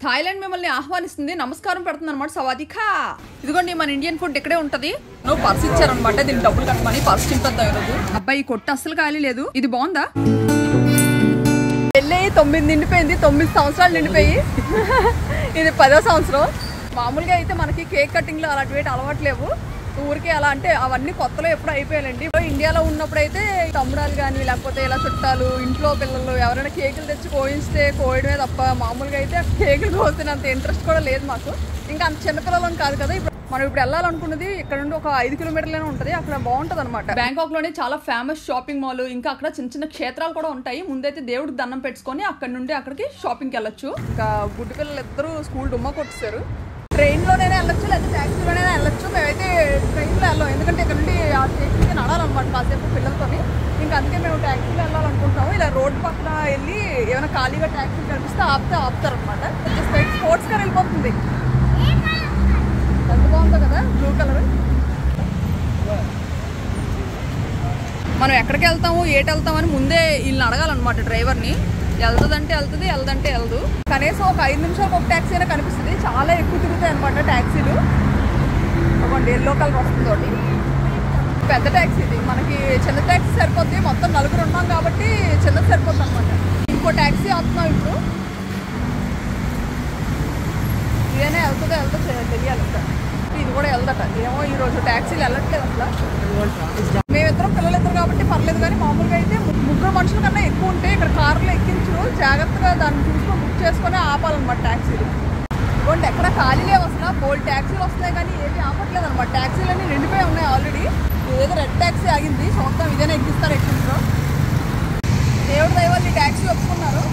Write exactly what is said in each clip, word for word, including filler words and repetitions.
Thailand మిమ్మల్ని ఆహ్వానిస్తుంది, నమస్కారం పెడుతుంది అనమాట. సవాదికా. ఇదిగోండి మన ఇండియన్ ఫుడ్ ఇక్కడే ఉంటది. నువ్వు పర్స్ ఇచ్చారనమాట, దీనికి డబ్బులు కట్టమని. పర్స్ చింపేద్దాం ఈరోజు. అబ్బాయి కొట్టు అస్సలు ఖాళీ లేదు. ఇది బాగుందా? పెళ్ళి తొమ్మిది నిండిపోయింది, తొమ్మిది సంవత్సరాలు నిండిపోయి ఇది పదో సంవత్సరం. మామూలుగా అయితే మనకి కేక్ కటింగ్లో అలాంటి వేటి అలవాట్లేవు. ఊరికే అలా అంటే అవన్నీ కొత్తలో ఎప్పుడు అయిపోయాలండి. ఇండియాలో ఉన్నప్పుడు అయితే తమ్ముడాలు కానీ లేకపోతే ఇలా చుట్టాలు ఇంట్లో పిల్లలు ఎవరైనా కేకులు తెచ్చి కోయిస్తే కోయడమే తప్ప మామూలుగా అయితే కేకులు కోసినంత ఇంట్రెస్ట్ కూడా లేదు మాకు. ఇంకా అంత చిన్నపిల్లలం కాదు కదా. ఇప్పుడు మనం ఇప్పుడు వెళ్ళాలనుకున్నది ఇక్కడ నుండి ఒక ఐదు కిలోమీటర్లనే ఉంటుంది. అక్కడ బాగుంటుంది అనమాట. బ్యాంకాక్ లోనే చాలా ఫేమస్ షాపింగ్ మాల్, ఇంకా అక్కడ చిన్న చిన్న క్షేత్రాలు కూడా ఉంటాయి. ముందైతే దేవుడికి దండం పెట్టుకొని అక్కడ నుండి అక్కడికి షాపింగ్కి వెళ్ళొచ్చు. ఇంకా గుడ్డి పిల్లలు ఇద్దరు స్కూల్ డుమ్మా కొట్టేశారు. ట్రైన్లోనైనా వెళ్ళొచ్చు లేదా ట్యాక్సీలోనైనా వెళ్ళొచ్చు. మేమైతే ట్రైన్లో వెళ్ళాం, ఎందుకంటే ఇక్కడ నుండి ఆ స్టేషన్కి నడాలన్నమాట కాసేపు పిల్లలతో. ఇంకా అందుకే మేము ట్యాక్సీలో వెళ్ళాలనుకుంటున్నాము. ఇలా రోడ్డు పక్కన వెళ్ళి ఏమైనా ఖాళీగా ట్యాక్సీ కనిపిస్తే ఆపితే ఆపుతారు అనమాట. స్పోర్ట్స్ కార్ వెళ్ళిపోతుంది. ఎంత బాగుందో కదా బ్లూ కలర్. మనం ఎక్కడికి వెళ్తాము ఏటి వెళ్తామని ముందే వీళ్ళని అడగాలన్నమాట డ్రైవర్ని. వెళ్తుందంటే వెళ్తుంది, వెళ్దంటే వెళ్దు. కనీసం ఒక ఐదు నిమిషాలకు ఒక ట్యాక్సీ అయినా కనిపిస్తుంది. చాలా ఎక్కువ తిరుగుతాయి అనమాట ట్యాక్సీలు. ఒకటి ఎల్లో కలర్ వస్తుంది. పెద్ద ట్యాక్సీ ఇది. మనకి చిన్న ట్యాక్సీ సరిపోద్ది, మొత్తం నలుగురు ఉన్నాం కాబట్టి చిన్నది సరిపోద్ది అనమాట. ఇంకో ట్యాక్సీ వస్తున్నాం ఇప్పుడు. ఇదేనా వెళ్తుందో వెళ్తా తెలియాలి. ఇంకా ఇది కూడా వెళ్దట. ఏమో ఈరోజు ట్యాక్సీలు వెళ్ళట్లేదు అసలు. మేమిద్దరం పిల్లలిద్దరు కాబట్టి పర్లేదు, కానీ మామూలుగా అయితే ముగ్గురు మనుషుల కన్నా ఎక్కువ ఉంటే ఇక్కడ కార్లో ఎక్కించు, జాగ్రత్తగా దాన్ని చూసుకొని బుక్ చేసుకొని ఆపాలన్నమాట ట్యాక్సీలు. ఇవ్వండి ఎక్కడ ఖాళీ లేవు అసలు. బోల్డ్ ట్యాక్సీలు వస్తున్నాయి కానీ ఏమి ఆపట్లేదు అనమాట. ట్యాక్సీలన్నీ నిండిపోయి ఉన్నాయి ఆల్రెడీ. ఏదో రెడ్ ట్యాక్సీ ఆగింది, చూద్దాం ఇదేనా ఎక్కిస్తారు ఎక్కించరు. దేవుడి దయ వల్ల ఈ ట్యాక్సీ ఒప్పుకున్నారు.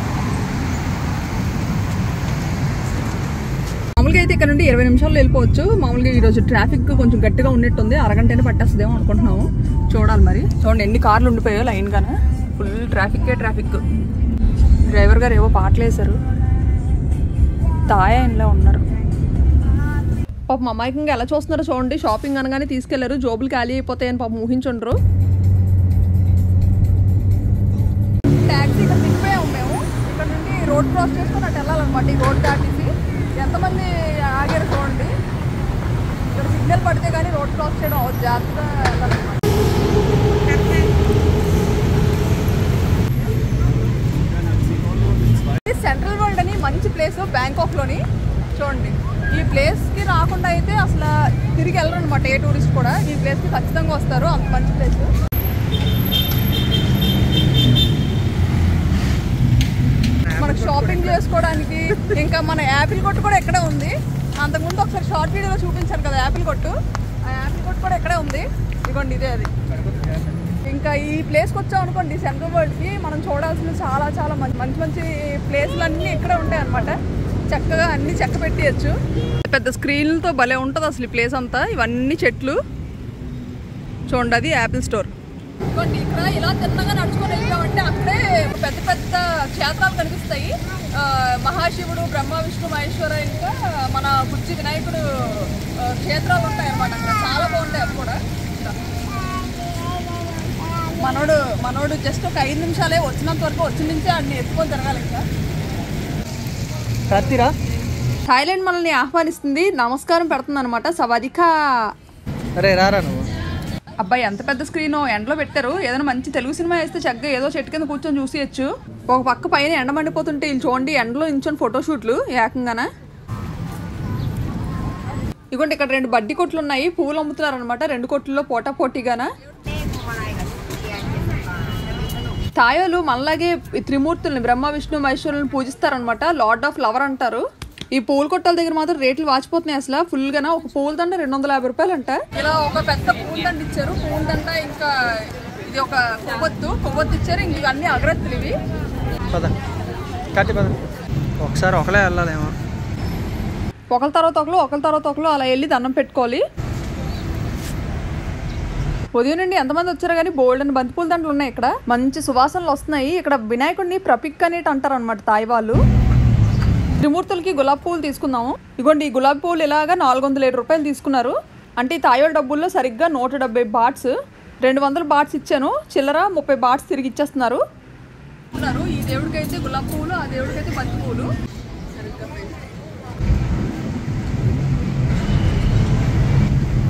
మామూలుగా అయితే ఇక్కడ నుండి ఇరవై నిమిషాల్లో వెళ్ళిపోవచ్చు. మామూలుగా ఈరోజు ట్రాఫిక్ కొంచెం గట్టిగా ఉన్నట్టుంది. అరగంటనే పట్టేస్తుందేమో అనుకుంటున్నాము. చూడాలి మరి. చూడండి ఎన్ని కార్లు ఉండిపోయాయో లైన్ గానే. ఫుల్ ట్రాఫిక్కే ట్రాఫిక్. డ్రైవర్ గారు ఏవో పాటలు వేశారు. తాయలో ఉన్నారు. పాపం అమాయకంగా ఎలా చూస్తున్నారో చూడండి. షాపింగ్ అనగానే తీసుకెళ్లారు, జోబులు ఖాళీ అయిపోతాయని పాపం ఊహించుండ్రు. ట్యాక్సీ ఇక్కడ దిగిపోయాము మేము. ఇక్కడ నుండి రోడ్ క్రాస్ చేసుకొని అటు వెళ్ళాలన్నమాట. ఈ రోడ్ దాటేసి ఎంతమంది ఆగారు చూడండి. ఇక్కడ సిగ్నల్ పడితే కానీ రోడ్ క్రాస్ చేయడం అవ్వదు, జాగ్రత్తగా వెళ్ళాలన్నమాట. సెంట్రల్ వరల్డ్ అని మంచి ప్లేస్ బ్యాంకాక్లోని. చూడండి ఈ ప్లేస్కి రాకుండా అయితే అసలు తిరిగి వెళ్ళరు అనమాట ఏ టూరిస్ట్ కూడా. ఈ ప్లేస్కి ఖచ్చితంగా వస్తారు, అంత మంచి ప్లేస్. మనకు షాపింగ్ చేసుకోవడానికి. ఇంకా మన యాపిల్ కొట్టు కూడా ఎక్కడే ఉంది. అంతకుముందు ఒకసారి షార్ట్ వీడియోలో చూపించాను కదా యాపిల్ కొట్టు. ఆ యాపిల్ కొట్టు కూడా ఎక్కడే ఉంది. ఇదిగోండి ఇదే అది. ఇంకా ఈ ప్లేస్కి వచ్చాం అనుకోండి సెంట్రల్ వరల్డ్కి, మనం చూడాల్సిన చాలా చాలా మంచి మంచి మంచి ప్లేస్లు అన్నీ ఇక్కడే ఉంటాయి అనమాట. చక్కగా అన్ని చెక్క పెట్టియచ్చు. పెద్ద స్క్రీన్లతో భలే ఉంటుంది అసలు ఈ ప్లేస్ అంతా. ఇవన్నీ చెట్లు చూడండి. అది యాపిల్ స్టోర్. ఇదిగోండి ఇక్కడ ఇలా తిన్నగా నడుచుకొని వెళ్ళామంటే అక్కడే పెద్ద పెద్ద క్షేత్రాలు కనిపిస్తాయి. మహాశివుడు, బ్రహ్మ, విష్ణు, మహేశ్వర, ఇంకా మన బుజ్జి వినాయకుడు క్షేత్రాలు ఉంటాయి అన్నమాట. అక్కడ చాలా బాగుంటాయి అవి కూడా. మనోడు మనోడు జస్ట్ ఒక ఐదు నిమిషాలే వచ్చినంత వరకు వచ్చిన నుంచే అన్ని ఎత్తుకొని తిరగాలి. ఇంకా థాయిలాండ్ మనల్ని ఆహ్వానిస్తుంది, నమస్కారం పెడుతుంది అనమాట. సవాదికా. అరే రారా నువ్వు. అబ్బాయి ఎంత పెద్ద స్క్రీన్ ఎండలో పెట్టారు. ఏదైనా మంచి తెలుగు సినిమా వేస్తే చక్కగా ఏదో చెట్టు కింద కూర్చొని చూసేయచ్చు. ఒక పక్క పైన ఎండ మండిపోతుంటే వీళ్ళు చూడండి ఎండలో నించొని ఫోటోషూట్లు ఏకంగానే. ఇదిగోండి ఇక్కడ రెండు బడ్డీ కొట్లు ఉన్నాయి, పువ్వులు అమ్ముతున్నారు అనమాట. రెండు కొట్లలో పోటా పోటీగానా. తాయోలు మనలాగే త్రిమూర్తుల్ని బ్రహ్మ, విష్ణు, మహేశ్వరులను పూజిస్తారనమాట. లార్డ్ ఆఫ్ లవర్ అంటారు. ఈ పూల కొట్టాల దగ్గర మాత్రం రేట్లు వాచిపోతున్నాయి అసలు ఫుల్ గానా. ఒక పూల దండ రెండు వందల యాభై రూపాయలు అంట. ఇలా ఒక పెద్ద పూల దండ ఇచ్చారు. పూల దండ ఇంకా ఇది ఒక కొవ్వొత్తు కొవ్వొత్తు ఇచ్చారు. ఇంక ఇవన్నీ అగరత్తులు ఇవి. ఒకసారి ఒకలే వెళ్ళాలేమో. ఒకరి తర్వాత ఒకరు ఒకరి తర్వాత ఒకరు అలా వెళ్ళి దండం పెట్టుకోవాలి. ఉదయం నుండి ఎంతమంది వచ్చారో కానీ బోల్డ్ అని బంతిపూల దండలు ఉన్నాయి. ఇక్కడ మంచి సువాసనలు వస్తున్నాయి. ఇక్కడ వినాయకుడిని ప్రపిక్ అనేటి అంటారు అనమాట తాయి వాళ్ళు. త్రిమూర్తులకి గులాబీ పువ్వులు తీసుకుందాము. ఇగోండి ఈ గులాబీ పువ్వులు ఇలాగా నాలుగు వందల ఏడు రూపాయలు తీసుకున్నారు. అంటే ఈ తాయోల డబ్బుల్లో సరిగ్గా నూట డెబ్బై బాట్స్. రెండు వందల బాట్స్ ఇచ్చాను, చిల్లర ముప్పై బాట్స్ తిరిగి ఇచ్చేస్తున్నారు. ఈ దేవుడికి అయితే గులాబీ పువ్వులు, ఆ దేవుడికి అయితే బంతి పువ్వులు. సరిగ్గా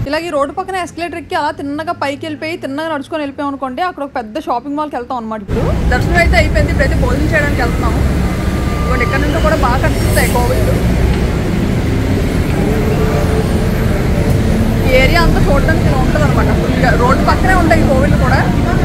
ఇలాగ ఈ రోడ్డు పక్కన ఎస్కలేటర్ ఎక్కి అలా తిన్నగా పైకి వెళ్ళిపోయి తిన్నగా నడుచుకొని వెళ్ళిపోయాం అనుకోండి, అక్కడ ఒక పెద్ద షాపింగ్ మాల్కి వెళ్తాం అనమాట. ఇప్పుడు దర్శనం అయితే అయిపోయింది, ఇప్పుడైతే భోజనం చేయడానికి వెళ్తున్నాము. ఇవాళ ఇక్కడ నుండి కూడా బాగా కనిపిస్తాయి కోవిళ్ళు. ఈ ఏరియా అంతా చూడడానికి ఇలా ఉంటుంది అనమాట. ఫుల్గా రోడ్డు పక్కనే ఉంటాయి ఈ కోవిళ్ళు కూడా.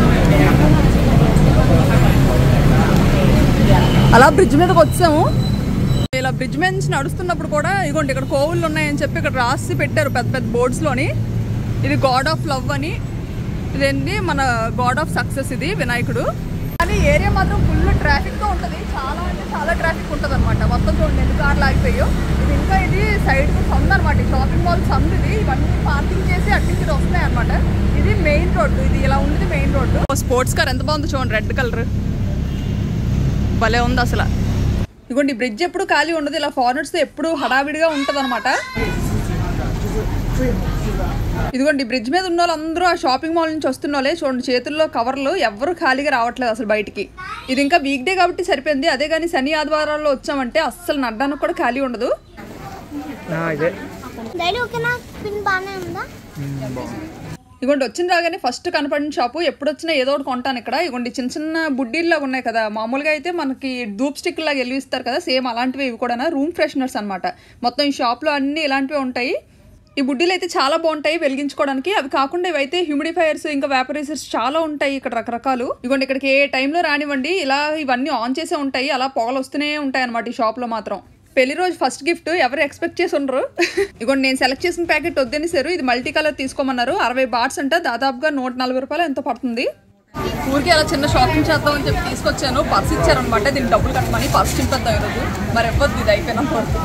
అలా బ్రిడ్జ్ మీదకి వచ్చాము. ఇలా బ్రిడ్జ్ మీద నుంచి నడుస్తున్నప్పుడు కూడా ఇదిగోండి ఇక్కడ కోవిళ్ళు ఉన్నాయని చెప్పి ఇక్కడ రాసి పెట్టారు పెద్ద పెద్ద బోర్డ్స్లోని. ఇది గాడ్ ఆఫ్ లవ్ అని, ఇదేంటి మన గాడ్ ఆఫ్ సక్సెస్ ఇది వినాయకుడు. కానీ ఏరియా మాత్రం ఫుల్ ట్రాఫిక్తో ఉంటుంది, చాలా అంటే చాలా ట్రాఫిక్ ఉంటుంది అనమాట. మొత్తం చూడండి ఎన్ని కార్లు ఆగిపోయాయో. ఇది ఇంకా ఇది సైడ్ సందు అనమాట, షాపింగ్ మాల్ సందు ఇది. ఇవన్నీ పార్కింగ్ చేసి అట్నుంచి వస్తున్నాయి అనమాట. ఇది మెయిన్ రోడ్డు, ఇది ఇలా ఉంది మెయిన్ రోడ్డు. స్పోర్ట్స్ కార్ ఎంత బాగుంది చూడండి, రెడ్ కలర్ భలే ఉంది అసలు. ఇదిగోండి బ్రిడ్జ్ ఎప్పుడు ఖాళీ ఉండదు, ఇలా ఫారినర్స్తో ఎప్పుడు హడావిడిగా ఉంటుంది అనమాట. ఇదిగోండి బ్రిడ్జ్ మీద ఉన్న వాళ్ళందరూ ఆ షాపింగ్ మాల్ నుంచి వస్తున్న వాళ్ళే. చూడండి చేతుల్లో కవర్లు, ఎవరు ఖాళీగా రావట్లేదు అసలు బయటికి. ఇది ఇంకా వీక్ డే కాబట్టి సరిపోయింది, అదే కానీ శని ఆదివారాల్లో వచ్చామంటే అస్సలు నడ్డానికి కూడా ఖాళీ ఉండదు. ఇగోండి వచ్చిన రాగానే ఫస్ట్ కనపడిన షాపు, ఎప్పుడు వచ్చినా ఏదో ఒకటి కొంటాను ఇక్కడ. ఇగోండి చిన్న చిన్న బుడ్డీల్లాగా ఉన్నాయి కదా, మామూలుగా అయితే మనకి ధూప్ స్టిక్ లాగా వెలిగిస్తారు కదా, సేమ్ అలాంటివి ఇవి కూడా రూమ్ ఫ్రెషనర్స్ అనమాట. మొత్తం ఈ షాప్లో అన్నీ ఇలాంటివి ఉంటాయి. ఈ బుడ్డీలు అయితే చాలా బాగుంటాయి వెలిగించుకోవడానికి. అవి కాకుండా ఇవైతే హ్యూమిడిఫైయర్స్ ఇంకా వేపరైజర్స్ చాలా ఉంటాయి ఇక్కడ రకరకాలు. ఇగోండి ఇక్కడికి ఏ టైంలో రానివ్వండి ఇలా ఇవన్నీ ఆన్ చేసే ఉంటాయి, అలా పొగలు వస్తూనే ఉంటాయి అనమాట ఈ షాప్లో మాత్రం. పెళ్లి రోజు ఫస్ట్ గిఫ్ట్ ఎవరు ఎక్స్పెక్ట్ చేసి ఉండరు. ఇగోండి నేను సెలెక్ట్ చేసిన ప్యాకెట్ వద్దనిసారు, ఇది మల్టీ కలర్ తీసుకోమన్నారు. అరవై బాట్స్ అంటే దాదాపుగా నూట నలభై రూపాయలు ఎంతో పడుతుంది. ఊరికి అలా చిన్న షాపింగ్ చేద్దాం అని చెప్పి తీసుకొచ్చాను. పర్స్ ఇచ్చారనమాట, దీనికి డబ్బులు కట్టమని. పర్స్ చింపేద్దాం ఈరోజు, మరి ఎవ్వద్దు ఇది అయిపోయినా.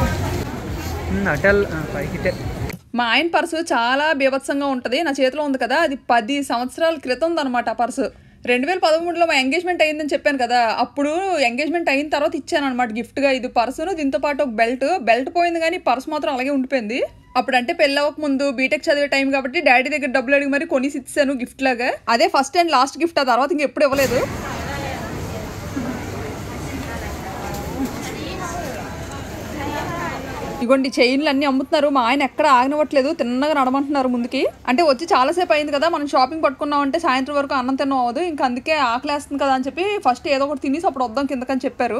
మా ఆయన పర్సు చాలా బీభత్సంగా ఉంటుంది, నా చేతిలో ఉంది కదా, అది పది సంవత్సరాల క్రితం ఉందన్నమాట ఆ పర్సు. రెండు వేల పదమూడులో మా ఎంగేజ్మెంట్ అయిందని చెప్పాను కదా, అప్పుడు ఎంగేజ్మెంట్ అయిన తర్వాత ఇచ్చాను అనమాట గిఫ్ట్గా ఇది పర్సును. దీంతో పాటు ఒక బెల్ట్ బెల్ట్ పోయింది కానీ పర్సు మాత్రం అలాగే ఉండిపోయింది. అప్పుడు అంటే పెళ్ళి అవ్వక ముందు బీటెక్ చదివే టైం కాబట్టి డాడీ దగ్గర డబ్బులు అడిగి మరి కొనిసి ఇచ్చాను గిఫ్ట్ లాగా. అదే ఫస్ట్ అండ్ లాస్ట్ గిఫ్ట్, ఆ తర్వాత ఇంకెప్పుడు ఇవ్వలేదు. ఇగోండి చైన్లు అన్నీ అమ్ముతున్నారు. మా ఆయన ఎక్కడ ఆగనివ్వట్లేదు, తిన్నగా నడమంటున్నారు ముందుకి. అంటే వచ్చి చాలాసేపు అయింది కదా, మనం షాపింగ్ పట్టుకున్నాం అంటే సాయంత్రం వరకు అన్నం తిన్నాం అవ్వదు, ఇంకా అందుకే ఆకలేస్తుంది కదా అని చెప్పి ఫస్ట్ ఏదో ఒకటి తినేసి అప్పుడు వద్దాం కిందకని చెప్పారు.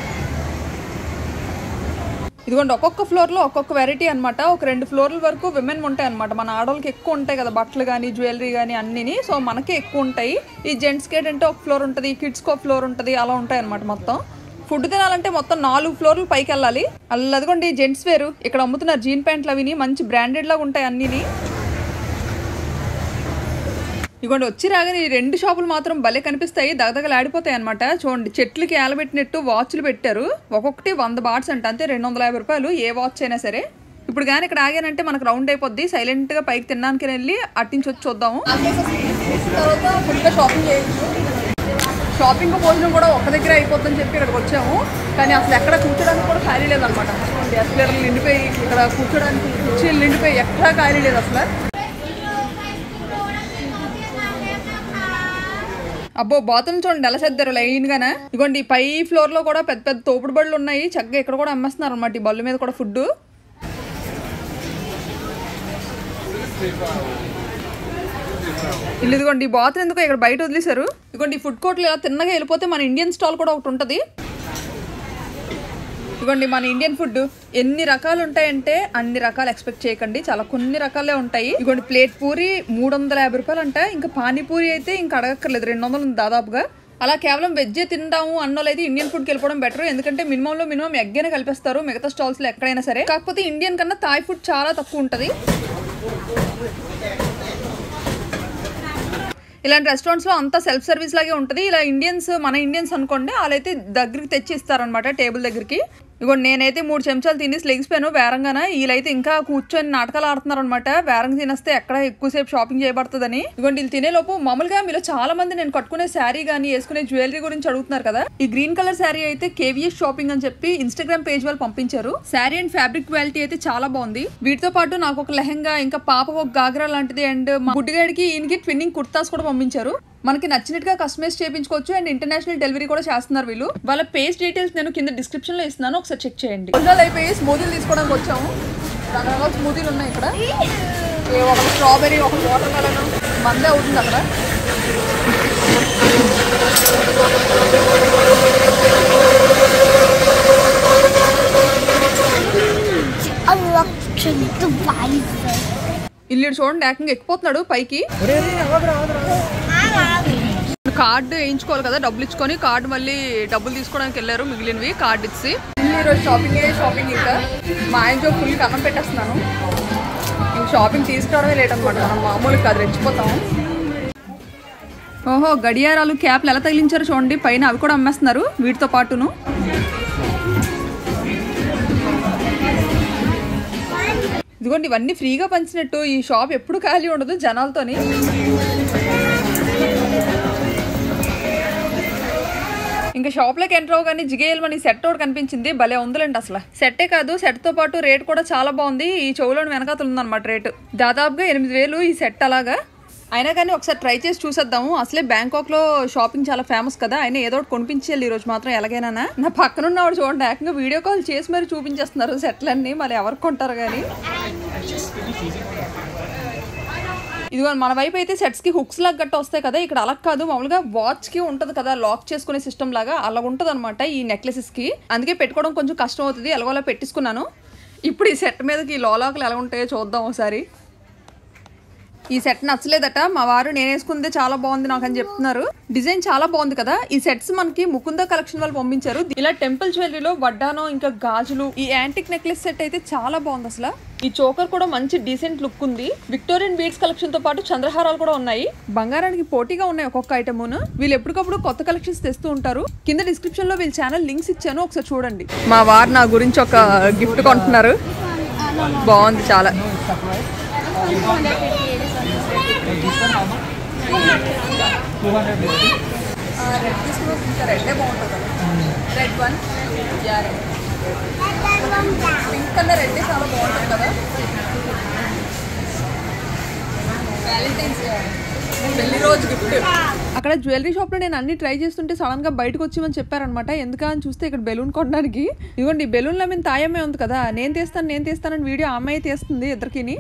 ఇదిగోండి ఒక్కొక్క ఫ్లోర్లో ఒక్కొక్క వెరైటీ అనమాట. ఒక రెండు ఫ్లోర్ల వరకు విమెన్ ఉంటాయి అనమాట. మన ఆడవాళ్ళకి ఎక్కువ ఉంటాయి కదా బట్టలు కానీ జ్యువెలరీ కానీ అన్నిని, సో మనకే ఎక్కువ ఉంటాయి. ఈ జెంట్స్కి ఏంటంటే ఒక ఫ్లోర్ ఉంటుంది, కిడ్స్కి ఒక ఫ్లోర్ ఉంటుంది, అలా ఉంటాయి అనమాట. మొత్తం ఫుడ్ తినాలంటే మొత్తం నాలుగు ఫ్లోర్లు పైకి వెళ్ళాలి. అల్ల అదిగోండి జెంట్స్ వేరు ఇక్కడ అమ్ముతున్నారు, జీన్ ప్యాంట్లు అవిని మంచి బ్రాండెడ్ లాగా ఉంటాయి అన్నిని. ఇగోండి వచ్చి రాగానే ఈ రెండు షాపులు మాత్రం భలే కనిపిస్తాయి, దగదగలాడిపోతాయి అనమాట. చూడండి చెట్లకి ఏలబెట్టినట్టు వాచ్లు పెట్టారు, ఒక్కొక్కటి వంద బాట్స్ అంట, అంతే రెండు వందల యాభై రూపాయలు ఏ వాచ్ అయినా సరే. ఇప్పుడు కానీ ఇక్కడ ఆగానంటే మనకు రౌండ్ అయిపోద్ది, సైలెంట్గా పైకి తినడానికి వెళ్ళి అట్టించి వచ్చి చూద్దాము. తర్వాత ఫుల్గా షాపింగ్ చేయొచ్చు. షాపింగ్ భోజనం కూడా ఒక దగ్గర అయిపోద్దని చెప్పి ఇక్కడికి వచ్చాము, కానీ అసలు ఎక్కడ కూర్చోడానికి కూడా ఖాళీ లేదనమాట. ఎస్లేటర్లు నిండిపోయి ఇక్కడ కూర్చోడానికి కుర్చీలు నిండిపోయి ఎక్కడా ఖాళీ లేదు అసలు. అబ్బో బాతులు చూడండి ఎలా సర్దారు లైన్ గానే. ఇగోండి పై ఫ్లోర్ లో కూడా పెద్ద పెద్ద తోపుడు బళ్ళు ఉన్నాయి, చక్కగా ఇక్కడ కూడా అమ్మేస్తున్నారు అనమాట. ఈ బళ్ళు మీద కూడా ఫుడ్. ఇల్లు ఇదిగోండి ఈ బాతులు ఎందుకో ఇక్కడ బయట వదిలేశారు. ఇదిగోండి ఈ ఫుడ్ కోర్ట్లో ఇలా తిన్నగా వెళ్ళిపోతే మన ఇండియన్ స్టాల్ కూడా ఒకటి ఉంటుంది. ఇదిగోండి మన ఇండియన్ ఫుడ్ ఎన్ని రకాలు ఉంటాయంటే అన్ని రకాలు ఎక్స్పెక్ట్ చేయకండి, చాలా కొన్ని రకాలే ఉంటాయి. ఇదిగోండి ప్లేట్ పూరి మూడు వందల యాభై రూపాయలు అంట, ఇంకా పానీపూరి అయితే ఇంకా అడగక్కర్లేదు రెండు వందలు ఉంది దాదాపుగా. అలా కేవలం వెజ్జే తిందాము అన్నోళ్ళు అయితే ఇండియన్ ఫుడ్కి వెళ్ళిపోవడం బెటర్, ఎందుకంటే మినిమంలో మినిమం ఎగ్ అయినా కలిపేస్తారు మిగతా స్టాల్స్లో ఎక్కడైనా సరే. కాకపోతే ఇండియన్ కన్నా థాయ్ ఫుడ్ చాలా తక్కువ ఉంటుంది. ఇలాంటి రెస్టారెంట్స్లో అంతా సెల్ఫ్ సర్వీస్ లాగే ఉంటుంది. ఇలా ఇండియన్స్ మన ఇండియన్స్ అనుకోండి వాళ్ళైతే దగ్గరికి తెచ్చి ఇస్తారనమాట టేబుల్ దగ్గరికి. ఇగో నేనైతే మూడు చెంచాలు తినేసి లెగిసిపోయాను వేరంగానే. వీళ్ళైతే ఇంకా కూర్చొని నాటకాలు ఆడుతున్నారు అనమాట, వేరంగా తినేస్తే ఎక్కడ ఎక్కువసేపు షాపింగ్ చేయబడుతుందని. ఇగోండి వీళ్ళు తినేలోపు మామూలుగా మీలో చాలా మంది నేను కట్టుకునే శారీ కానీ వేసుకునే జ్యువెలరీ గురించి అడుగుతున్నారు కదా. ఈ గ్రీన్ కలర్ శారీ అయితే కేవీఎస్ షాపింగ్ అని చెప్పి ఇన్స్టాగ్రామ్ పేజ్ వాళ్ళు పంపించారు. శారీ అండ్ ఫ్యాబ్రిక్ క్వాలిటీ అయితే చాలా బాగుంది. వీటితో పాటు నాకు ఒక లెహంగా, ఇంకా పాపకు ఒక గాగ్రా లాంటిది, అండ్ మా గుడ్డిగాడికి ఈయనకి ట్విన్నింగ్ కుర్తాస్ కూడా పంపించారు. మనకి నచ్చినట్టుగా కస్టమైజ్ చేయించుకోవచ్చు, అండ్ ఇంటర్నేషనల్ డెలివరీ కూడా చేస్తున్నారు వీళ్ళు. వాళ్ళ పేజ్ డీటెయిల్స్ నేను కింద డిస్క్రిప్షన్ లో ఇస్తున్నాను, ఒకసారి చెక్ చేయండి. భోజనాలు అయిపోయి స్మూదీలు తీసుకోవడానికి వచ్చాము. రకరకాల స్మూదీలు ఉన్నాయి ఇక్కడ. ఒక స్ట్రాబెరీ ఒక వాటర్ మెలన్ మందే అవుతుంది అక్కడ. ఇల్లు చూడండి ఏకంగా ఎక్కిపోతున్నాడు పైకి. కార్డు వేయించుకోవాలి కదా, డబ్బులు ఇచ్చుకొని కార్డు మళ్ళీ డబ్బులు తీసుకోవడానికి వెళ్ళారు మిగిలినవి కార్డు ఇచ్చి. ఈరోజు షాపింగ్ షాపింగ్ ఇంకా మా ఆయన ఫుల్ అన్నం పెట్టేస్తున్నాను. ఇంక షాపింగ్ తీసుకురావడమే లేట్ అనమాట, మనం మామూలుగా కాదు రెచ్చిపోతాము. ఓహో గడియారాలు క్యాప్లు ఎలా తగిలించారు చూడండి పైన, అవి కూడా అమ్మేస్తున్నారు వీటితో పాటును. ఇదిగోండి ఇవన్నీ ఫ్రీగా పంచినట్టు, ఈ షాప్ ఎప్పుడు ఖాళీ ఉండదు జనాలతోని. ఇంకా షాప్లోకి ఎంటర్ అవగానే జిగేయల్మని సెట్ ఒకటి కనిపించింది, భలే ఉందిలేండి. అసలు సెట్టే కాదు సెట్తో పాటు రేట్ కూడా చాలా బాగుంది. ఈ చెవులోని వెనకాతలు ఉందన్నమాట రేటు, దాదాపుగా ఎనిమిది వేలు ఈ సెట్. అలాగా అయినా కానీ ఒకసారి ట్రై చేసి చూసేద్దాము. అసలే బ్యాంకాక్లో షాపింగ్ చాలా ఫేమస్ కదా, ఆయన ఏదో ఒకటి కొనిపించేయాలి ఈరోజు మాత్రం ఎలాగైనా. నా పక్కనున్నవాడు చూడండి ఏకంగా వీడియో కాల్ చేసి మరి చూపించేస్తున్నారు సెట్లన్నీ, మళ్ళీ ఎవరికి కొంటారు కానీ. ఇదిగో మన వైపు అయితే సెట్స్కి హుక్స్ లాగా గట్ట వస్తాయి కదా, ఇక్కడ అలా కాదు, మామూలుగా వాచ్కి ఉంటుంది కదా లాక్ చేసుకునే సిస్టమ్ లాగా, అలా ఉంటుంది అనమాట ఈ నెక్లెసెస్కి. అందుకే పెట్టుకోవడం కొంచెం కష్టం అవుతుంది, ఎలాగోలా పెట్టించుకున్నాను. ఇప్పుడు ఈ సెట్ మీదకి ఈ లోలాకులు ఎలా ఉంటాయో చూద్దాం ఒకసారి. ఈ సెట్ నచ్చలేదట మా వారు, నేను వేసుకుందే చాలా బాగుంది నాకు అని చెప్తున్నారు. డిజైన్ చాలా బాగుంది కదా. ఈ సెట్స్ మనకి ముకుంద కలెక్షన్ వాళ్ళు పంపించారు. ఇలా టెంపుల్ జ్యువెలరీలో వడ్డానో ఇంకా గాజులు, ఈ యాంటిక్ నెక్లెస్ సెట్ అయితే చాలా బాగుంది అసలు. ఈ చోకర్ కూడా మంచి డీసెంట్ లుక్ ఉంది. విక్టోరియన్ బీడ్స్ కలెక్షన్ తో పాటు చంద్రహారాలు కూడా ఉన్నాయి. బంగారానికి పోటీగా ఉన్నాయి ఒక్కొక్క ఐటమ్ను. వీళ్ళు ఎప్పటికప్పుడు కొత్త కలెక్షన్స్ తెస్తూ ఉంటారు. కింద డిస్క్రిప్షన్ లో వీళ్ళ ఛానల్ లింక్స్ ఇచ్చాను, ఒకసారి చూడండి. మా వారు నా గురించి ఒక గిఫ్ట్ కొంటున్నారు, బాగుంది చాలా. రెడ్ తీసుకుని ఇంకా రెడ్డే బాగుంటుంది కదా, రెడ్ వన్ పింక్ కలర్ రెడ్డే చాలా బాగుంటుంది కదా. వ్యాలంటైన్స్ డే పెళ్లి రోజు గిఫ్ట్. అక్కడ జ్యువెలరీ షాప్ లో నేను అన్ని ట్రై చేస్తుంటే సడన్ గా బయటకు వచ్చేమని చెప్పారనమాట. ఎందుకని చూస్తే ఇక్కడ బెలూన్ కొనడానికి. ఇదిగోండి బెలూన్ల మీద తాయమ్మే ఉంది కదా, నేను తీస్తాను నేను తీస్తానని వీడియో అమ్మాయి తీస్తుంది ఇద్దరికిని.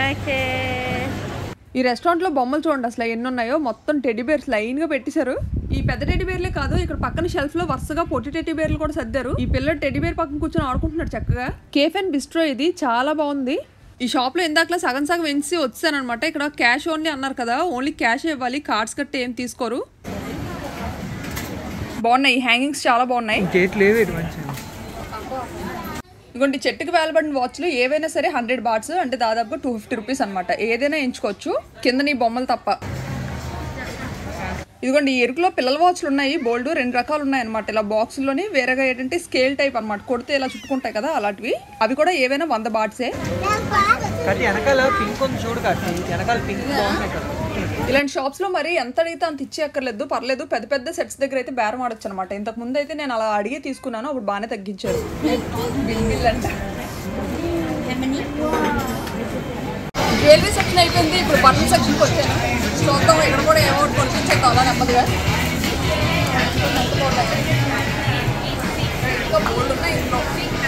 ఈ రెస్టారెంట్ లో బొమ్మలు చూడండి అసలు ఎన్ని ఉన్నాయో, మొత్తం టెడ్డీ బేర్స్ లైన్ గా పెట్టేశారు. ఈ పెద్ద టెడ్డీ బేర్లే కాదు, ఇక్కడ పక్కన షెల్ఫ్ లో వరుసగా పొట్టి టెడ్డీ బేర్లు కూడా సర్దారు. ఈ పిల్లలు టెడ్డీ బేర్ పక్కన కూర్చొని ఆడుకుంటున్నాడు చక్కగా. కేఫ్ అండ్ బిస్ట్రో ఇది చాలా బాగుంది. ఈ షాప్ లో ఇందాకలా సగం సగం వెంచి వచ్చానమాట. ఇక్కడ క్యాష్ ఓన్లీ అన్నారు కదా, ఓన్లీ క్యాష్ ఇవ్వాలి, కార్డ్స్ కట్టి ఏం తీసుకోరు. బాగున్నాయి హ్యాంగింగ్స్ చాలా బాగున్నాయి. ఇదిగోండి చెట్టుకి వేలబడిన వాచ్లు ఏవైనా సరే హండ్రెడ్ బాట్స్ అంటే దాదాపుగా టూ ఫిఫ్టీ రూపీస్ అనమాట. ఏదైనా ఎంచుకోవచ్చు కింద నీ బొమ్మలు తప్ప. ఇదిగోండి ఈ ఎరుకులో పిల్లల వాచ్లు ఉన్నాయి బోల్డ్, రెండు రకాలు ఉన్నాయి అనమాట. ఇలా బాక్సుల్లోని వేరేగా ఏంటంటే స్కేల్ టైప్ అనమాట, కొడితే ఇలా చుట్టుకుంటాయి కదా అలాంటివి. అవి కూడా ఏవైనా వంద బాట్సే. ఇలాంటి షాప్స్ లో మరి ఎంత అడిగితే అంత ఇచ్చే అక్కర్లేదు, పర్లేదు. పెద్ద పెద్ద సెట్స్ దగ్గర అయితే బేరం ఆడొచ్చు అనమాట. ఇంతకు ముందు అయితే నేను అలా అడిగే తీసుకున్నాను, అప్పుడు బాగానే తగ్గించారు. బిల్ బిల్ అంట. జ్యువెలరీ సెక్షన్ అయిపోయింది, ఇప్పుడు బట్టల సెక్షన్కి వచ్చాను. చూద్దాం ఇక్కడ కూడా ఏమో కొనిపించేద్దాం అలా నెమ్మదిగా. ఇంకా బోల్డ్ ఉన్నాయి ఇంట్లో.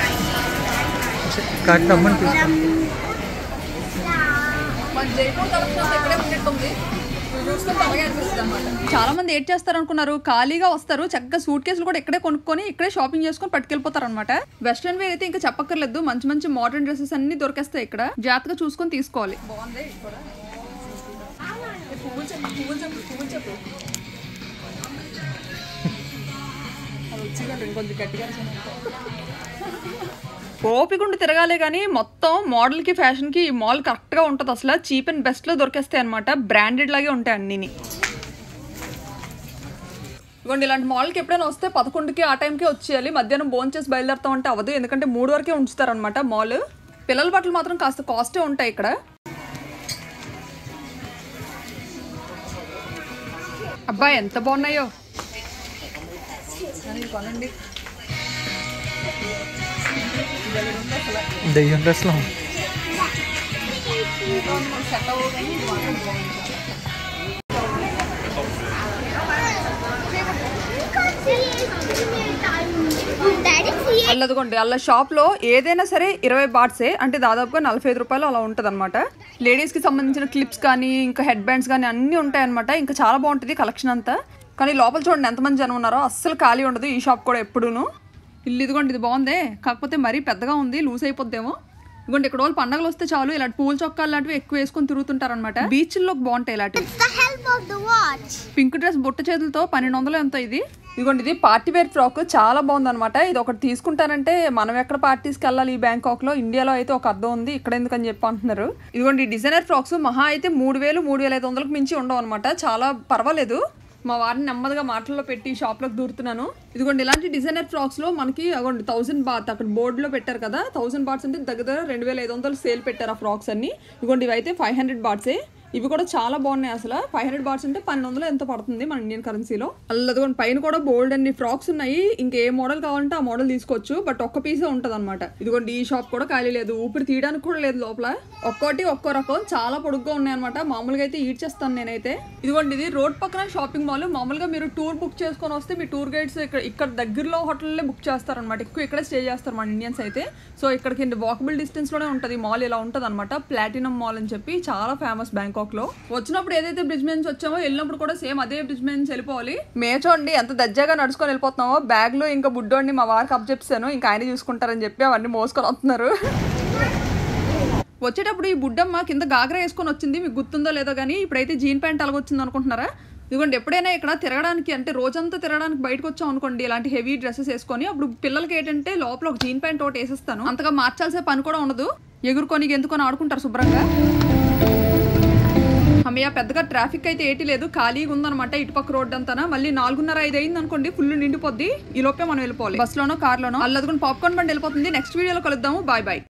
మన జైపూర్ కలెక్షన్ ఇక్కడే ఉన్నట్టుంది, చూస్తుంటే అలాగే అనిపిస్తుంది అనమాట. చాలా మంది ఏడ్ చేస్తారు అనుకున్నారు, ఖాళీగా వస్తారు చక్కగా సూట్ కేసులు కూడా ఇక్కడే కొనుక్కొని ఇక్కడే షాపింగ్ చేసుకొని పట్టుకెళ్ళిపోతారు అనమాట. వెస్ట్రన్ వేర్ అయితే ఇంకా చెప్పక్కర్లేదు, మంచి మంచి మోడర్న్ డ్రెస్సెస్ అన్ని దొరికేస్తాయి ఇక్కడ. జాగ్రత్తగా చూసుకొని తీసుకోవాలి. బాగుంది కూడా. పువ్వులు చెప్పు పువ్వులు చెప్పు పువ్వులు చెప్పు అది వచ్చిందండి ఇంకొంచెం గట్టిగా. ఓపికండి తిరగాలే కానీ మొత్తం మోడల్కి ఫ్యాషన్కి ఈ మాల్ కరెక్ట్గా ఉంటుంది. అసలు చీప్ అండ్ బెస్ట్లో దొరికేస్తాయి అనమాట, బ్రాండెడ్ లాగే ఉంటాయి అన్నీ. ఇవ్వండి ఇలాంటి మాల్కి ఎప్పుడైనా వస్తే పదకొండుకి ఆ టైంకి వచ్చేయాలి. మధ్యాహ్నం భోజనం చేసి బయలుదేరుతాం అంటే అవ్వదు, ఎందుకంటే మూడు వరకే ఉంచుతారనమాట మాల్. పిల్లల బట్టలు మాత్రం కాస్త కాస్టే ఉంటాయి ఇక్కడ. అబ్బాయి ఎంత బాగున్నాయో కొనండి. దయ్యం డ్రెస్లో Daddy, అల్లదుకోండి అల్ల షాప్ లో ఏదైనా సరే ఇరవై బాట్సే, అంటే దాదాపుగా నలభై ఐదు రూపాయలు అలా ఉంటుంది అనమాట. లేడీస్ కి సంబంధించిన క్లిప్స్ కానీ ఇంకా హెడ్ బ్యాండ్స్ కానీ అన్ని ఉంటాయి అనమాట. ఇంకా చాలా బాగుంటుంది కలెక్షన్ అంతా. కానీ లోపల చూడండి ఎంతమంది జనం ఉన్నారో, అస్సలు ఖాళీ ఉండదు ఈ షాప్ కూడా ఎప్పుడూను. ఇల్లు ఇదిగోండి ఇది బాగుందే, కాకపోతే మరీ పెద్దగా ఉంది, లూజ్ అయిపోద్దేమో. ఇదిగోండి ఇక్కడ వాళ్ళు పండగలు వస్తే చాలు ఇలాంటి పూల చొక్కాలు లాంటివి ఎక్కువ వేసుకొని తిరుగుతుంటారు అనమాట. బీచ్ లో బాగుంటాయి ఇలాంటివి. పింక్ డ్రెస్ బుట్ట చేతులతో పన్నెండు వందలు ఎంత ఇది. ఇదిగోండి ఇది పార్టీ వేర్ ఫ్రాక్ చాలా బాగుంది అనమాట. ఇది ఒకటి తీసుకుంటారంటే మనం ఎక్కడ పార్టీస్కి వెళ్ళాలి ఈ బ్యాంకాక్ లో, ఇండియాలో అయితే ఒక అర్థం ఉంది, ఇక్కడ ఎందుకని చెప్పి అంటున్నారు. ఇదిగోండి డిజైనర్ ఫ్రాక్స్ మహా అయితే మూడు వేలు మూడు వేల ఐదు వందలకు మించి ఉండవు అనమాట. చాలా పర్వాలేదు. మా వారిని నెమ్మదిగా మాటల్లో పెట్టి షాప్లోకి దూరుతున్నాను. ఇదిగోండి ఇలాంటి డిజైనర్ ఫ్రాక్స్ లో మనకి అగోండి థౌసండ్ బాత్ అక్కడ బోర్డులో పెట్టారు కదా, థౌసండ్ బాట్స్ అంటే దగ్గర రెండు వేల ఐదు వందలు సేల్ పెట్టారు ఆ ఫ్రాక్స్ అన్ని. ఇదిగోండి ఇవి అయితే ఫైవ్ హండ్రెడ్ బాట్సే. ఇవి కూడా చాలా బాగున్నాయి అసలు. ఫైవ్ హండ్రెడ్ బాట్స్ అంటే పన్నెండు వందలు ఎంత పడుతుంది మన ఇండియన్ కరెన్సీలో. అల్లదిగోండి పైన కూడా బోల్డ్ అన్ని ఫ్రాక్స్ ఉన్నాయి. ఇంకా ఏ మోడల్ కావాలంటే ఆ మోడల్ తీసుకోవచ్చు, బట్ ఒక్క పీసే ఉంటుంది అనమాట. ఇదిగోండి ఈ షాప్ కూడా ఖాళీ లేదు, ఊపిరి తీయడానికి కూడా లేదు లోపల. ఒక్కోటి ఒక్కో రకం చాలా పొడుగ్గా ఉన్నాయి అనమాట. మామూలుగా అయితే ఈడ్ చేస్తాను నేనైతే. ఇదిగోండి ఇది రోడ్ పక్కన షాపింగ్ మాల్. మామూలుగా మీరు టూర్ బుక్ చేసుకొని వస్తే మీ టూర్ గైడ్స్ ఇక్కడ ఇక్కడ దగ్గరలో హోటల్లో బుక్ చేస్తారనమాట. ఎక్కువ ఇక్కడే స్టే చేస్తారు మన ఇండియన్స్ అయితే. సో ఇక్కడికి వాకబుల్ డిస్టెన్స్ లోనే ఉంటుంది మాల్. ఇలా ఉంటుంది అనమాట, ప్లాటినం మాల్ అని చెప్పి చాలా ఫేమస్ బ్యాంకాక్ లో. వచ్చినప్పుడు ఏదైతే బ్రిడ్జ్ మీద నుంచి వచ్చామో వెళ్ళినప్పుడు కూడా సేమ్ అదే బ్రిడ్జ్ మీద నుంచి వెళ్ళిపోవాలి. మే చూడండి ఎంత దజ్జాగా నడుచుకొని వెళ్ళిపోతున్నామో. బ్యాగ్ లో ఇంకా బుడ్డోడిని మా వారికి అప్ చెప్పాను, ఇంకా ఆయన చూసుకుంటారని చెప్పి అవన్నీ మోసుకొని వస్తున్నారు. వచ్చేటప్పుడు ఈ బుడ్డమ్మ కింద గాగ్రా వేసుకొని వచ్చింది, మీకు గుర్తుందో లేదో కానీ. ఇప్పుడైతే జీన్ ప్యాంట్ అలాగొచ్చింది అనుకుంటున్నారా. ఇదిగోండి ఎప్పుడైనా ఇక్కడ తిరగడానికి అంటే రోజంతా తిరగడానికి బయటకు వచ్చాం అనుకోండి ఇలాంటి హెవీ డ్రెస్సెస్ వేసుకొని, అప్పుడు పిల్లలకి ఏంటంటే లోపల ఒక జీన్ ప్యాంట్ ఒకటి వేసేస్తాను. అంతగా మార్చాల్సే పని కూడా ఉండదు, ఎగురుకొని ఎందుకొని ఆడుకుంటారు శుభ్రంగా. అమ్మయ్య పెద్దగా ట్రాఫిక్ అయితే ఏటి లేదు, ఖాళీగా ఉందనమాట ఇటుపక్క రోడ్ అంతా. మళ్ళీ నాలుగున్నర ఐదు అయింది అనుకోండి ఫుల్ నిండిపోద్ది. ఈ లోపే మనం వెళ్ళిపోవాలి బస్ లోనో కార్ లోనో. అల్లదుకుని పాప్కార్న్ బండి వెళ్ళిపోతుంది. నెక్స్ట్ వీడియోలో కలుద్దాము. Bye bye.